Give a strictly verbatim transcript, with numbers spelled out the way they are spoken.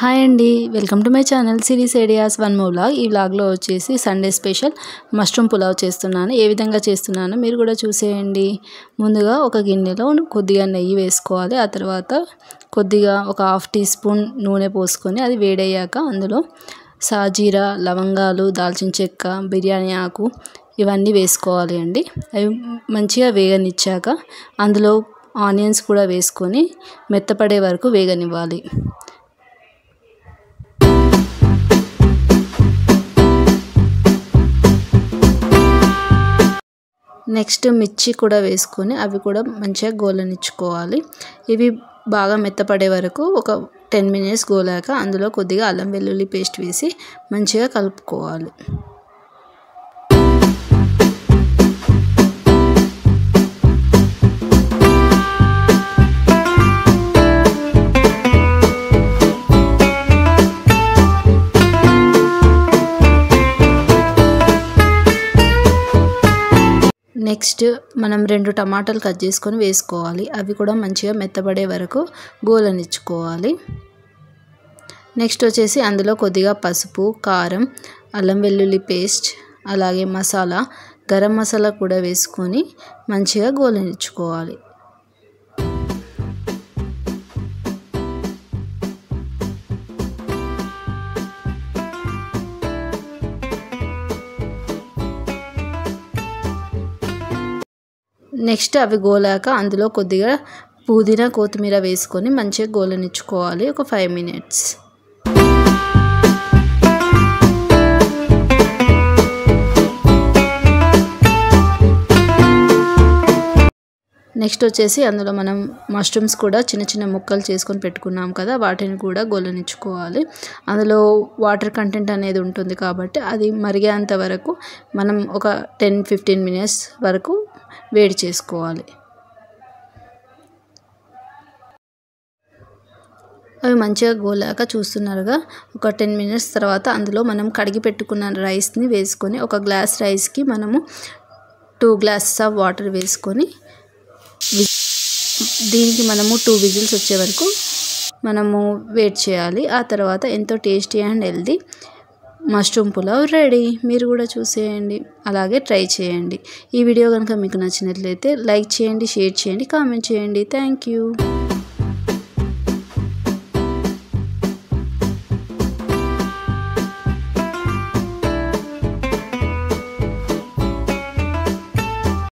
Hi అండి, welcome to my channel Siri's ideas one more vlog. ఈ వ్లాగ్లో వచ్చేసి సండే స్పెషల్ మష్రూమ్ పులావ్ చేస్తున్నాను. ఏ విధంగా చేస్తున్నానో మీరు కూడా చూసేయండి. ముందుగా ఒక గిన్నెలో కొద్దిగా నెయ్యి వేసుకోవాలి. ఆ తర్వాత కొద్దిగా ఒక హాఫ్ టీ స్పూన్ నూనె పోసుకొని అది వేడయ్యాక అందులో సాజీరా, లవంగాలు, దాల్చిన చెక్క, బిర్యానీ ఆకు ఇవన్నీ వేసుకోవాలి అండి. అవి మంచిగా వేగనిచ్చాక అందులో ఆనియన్స్ కూడా వేసుకొని మెత్తపడే వరకు వేగనివ్వాలి. నెక్స్ట్ మిర్చి కూడా వేసుకొని అవి కూడా మంచిగా గోలనిచ్చుకోవాలి. ఇవి బాగా మెత్తపడే వరకు ఒక టెన్ మినిట్స్ గోలాక అందులో కొద్దిగా అల్లం వెల్లుల్లి పేస్ట్ వేసి మంచిగా కలుపుకోవాలి. నెక్స్ట్ మనం రెండు టమాటాలు కట్ చేసుకొని వేసుకోవాలి. అవి కూడా మంచిగా మెత్తబడే వరకు గోలనిచ్చుకోవాలి. నెక్స్ట్ వచ్చేసి అందులో కొద్దిగా పసుపు, కారం, అల్లం వెల్లుల్లి పేస్ట్, అలాగే మసాలా, గరం మసాలా కూడా వేసుకొని మంచిగా గోలనిచ్చుకోవాలి. నెక్స్ట్ అవి గోలాక అందులో కొద్దిగా పుదీనా, కొత్తిమీర వేసుకొని మంచిగా గోలనిచ్చుకోవాలి ఒక ఫైవ్ మినిట్స్. నెక్స్ట్ వచ్చేసి అందులో మనం మష్రూమ్స్ కూడా చిన్న చిన్న ముక్కలు చేసుకొని పెట్టుకున్నాం కదా, వాటిని కూడా గోలనిచ్చుకోవాలి. అందులో వాటర్ కంటెంట్ అనేది ఉంటుంది కాబట్టి అది మరిగేంత వరకు మనం ఒక టెన్ ఫిఫ్టీన్ మినిట్స్ వరకు వేడి చేసుకోవాలి. అవి మంచిగా గోలాక చూస్తున్నారుగా ఒక టెన్ మినిట్స్ తర్వాత అందులో మనం కడిగి పెట్టుకున్న రైస్ని వేసుకొని ఒక గ్లాస్ రైస్కి మనము టూ గ్లాసెస్ ఆఫ్ వాటర్ వేసుకొని దీనికి మనము టూ విజిల్స్ వచ్చే వరకు మనము వెయిట్ చేయాలి. ఆ తర్వాత ఎంతో tasty and healthy mushroom pulao ready. మీరు కూడా చూసేయండి, అలాగే ట్రై చేయండి. ఈ వీడియో కనుక మీకు నచ్చినట్లయితే లైక్ చేయండి, షేర్ చేయండి, కామెంట్ చేయండి. Thank you.